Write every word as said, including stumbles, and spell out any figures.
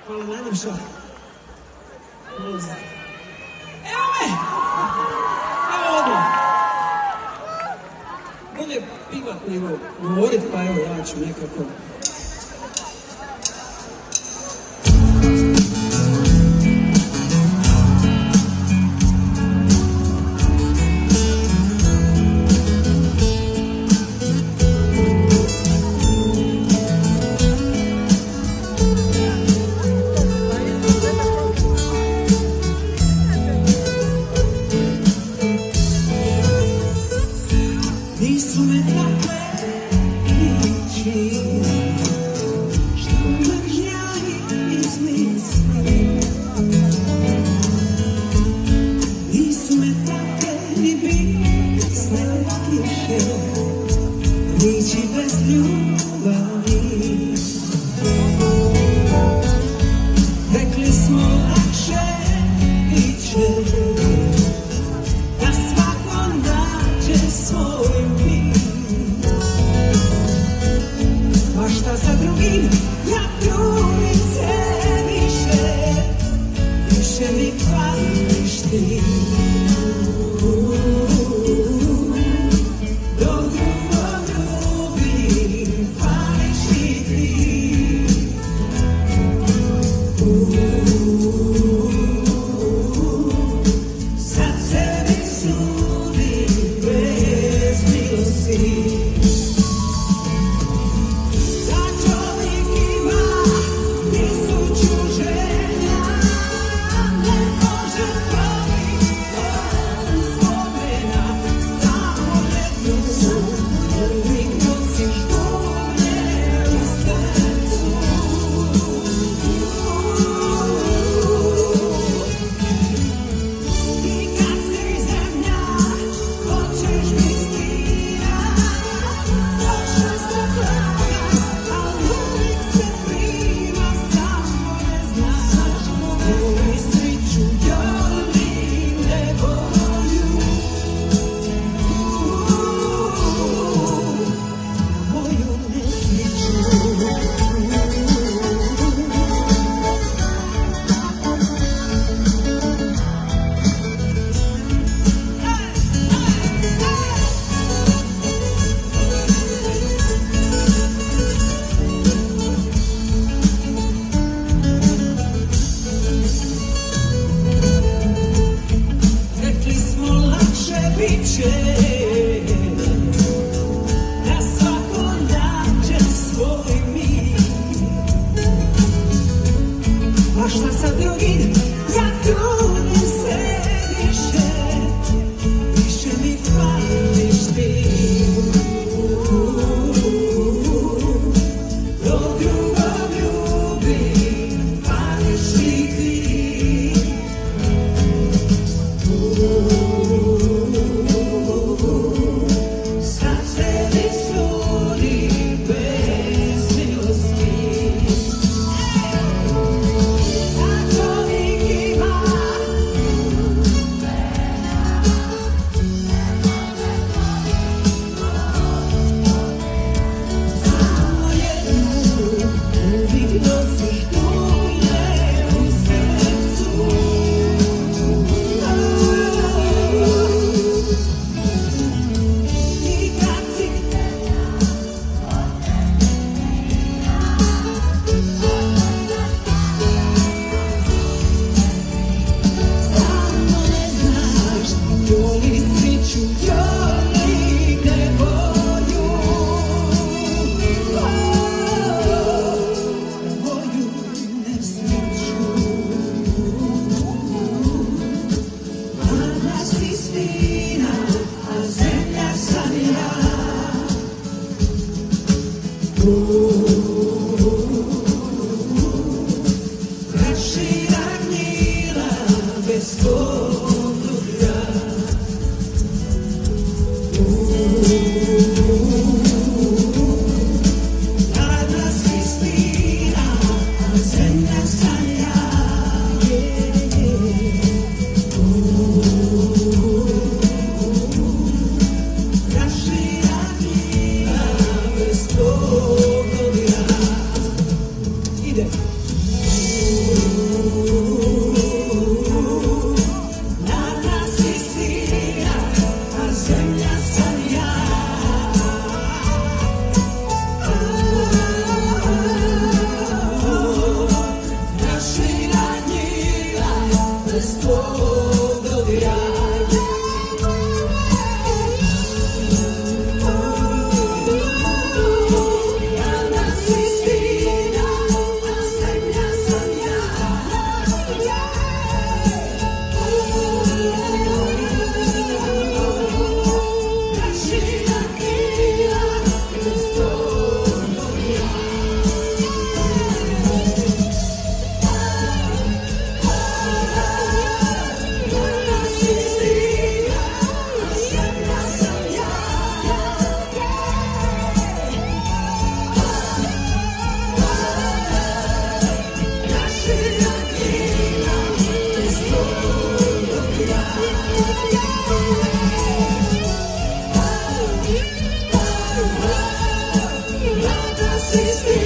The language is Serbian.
Hvala najljepša. Evo me! Evo odmah! Bolje pivat nego govorit, pa evo ja ću nekako... Nisu me takve priči, što mržnja izmisli. Nisu me takve ni bisne kiše, priči bez ljubavi. Rekli smo lakše biće, da svako nađe svoj mir. Pa šta sa drugim, ja trudim se više, više mi fališ ti. Dok drugog ljubim, fališ i ti. Sad sebi sudim bez milosti. Da čovjek ima nisu čuženja, ne može probiti od spomena. Samo jednu uvijek nosiš dublje u srcu. I kad se zemlja hoćeš mi skirat, došla sa praga, al uvijek se prima, samo ne znaš moju nesreću, joli nevolju. Moju nesreću. Rekli smo lakše biće, da svako nađe svoj mir. Pa šta sa drugim, ja trudim se više, više mi fališ ti. Dok drugog ljubim, fališ i ti. Sad sebi sudim bez milosti. Da čovjek ima samo jednu, uvijek nosiš dublje u srcu. I kad si samo ne znaš, joli sreću, joli nevolju. Moju nesreću. Ana si stina, a zemlja sam ja. Rašira gnjila bez podruglja. Ana si stina, a zemlja sam ja. Rašira gnjila bez podruglja. Sensiz bir